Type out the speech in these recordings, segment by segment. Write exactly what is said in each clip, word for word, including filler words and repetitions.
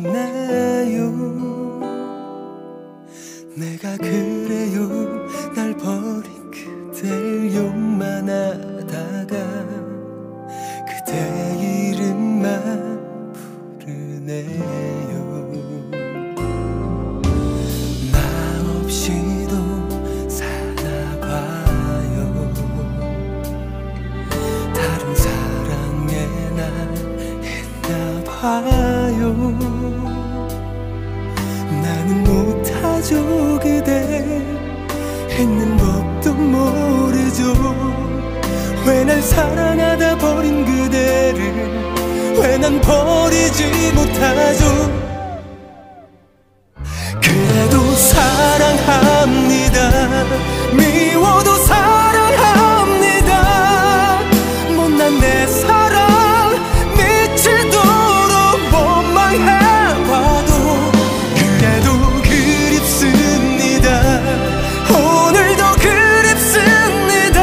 있나요? 내가 그래요 날 버린 그댈 욕만하다가 그대 이름만 부르네요. 나 없이도 사나봐요. 다른 사랑에 난 했나봐요. 나는 못하죠 그대 했는 법도 모르죠. 왜 날 사랑하다 버린 그대를 왜 난 버리지 못하죠. 그래도 사랑합니다. 미워도 사랑합니다. 못난 내 사랑 미치도록 원망해봐도 그래도 그립습니다. 오늘도 그립습니다.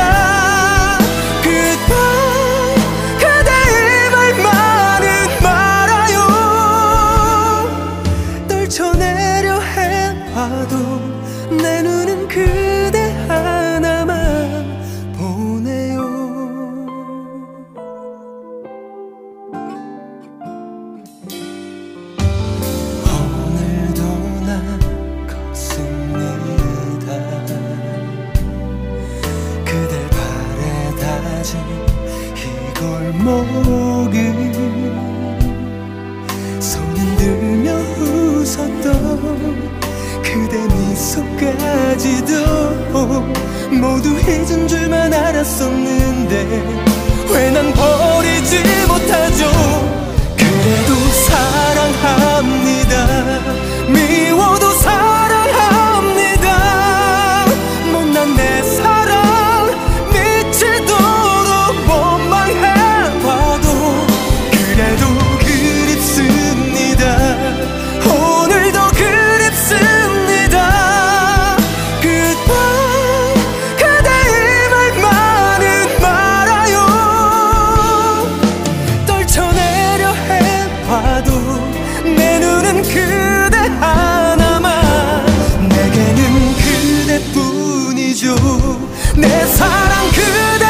Goodbye 그대의 말만은 말아요. 떨쳐내려 해봐도 내 눈은 그대 하나만 보네요. 오늘도 난 걷습니다. 그댈 바래다진 이 골목을 손 흔들며 웃었던 그대 미소까지도 모두 잊은 줄만 알았었는데 왜 난 버리지 못하죠. 그래도 사랑합니다. 미워도 사랑합니다. 못난 내 사랑 미치도록 원망해봐도 그래도 그립습니다. 오늘도 그립습니다. Goodbye 그대의 말만은 말아요. 떨쳐내려 해봐도 내 눈은 그대 하나만. 내게는 그대뿐이죠. 내 사랑 그대